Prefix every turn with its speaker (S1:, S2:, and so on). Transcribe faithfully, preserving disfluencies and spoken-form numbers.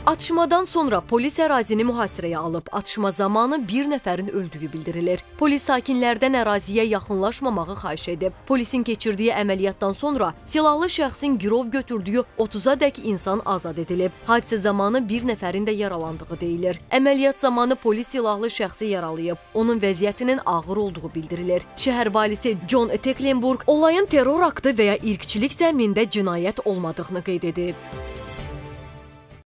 S1: Atışmadan sonra polis ərazini mühasirəyə alıb, atışma zamanı bir nəfərin öldüyü bildirilir. Polis sakinlərdən əraziyə yaxınlaşmamağı xahiş edib. Polisin keçirdiyi əməliyyatdan sonra silahlı şəxsin girov götürdüyü otuzadək insan azad edilib. Hadisə zamanı bir nəfərin də yaralandığı deyilir. Əməliyyat zamanı polis silahlı şəxsi yaralayıb. Onun vəziyyətinin ağır olduğu bildirilir. Şəhər valisi John Tecklenburg olayın terror aktı və ya irqçilik zəminində cinayət olmadığını qeyd edib.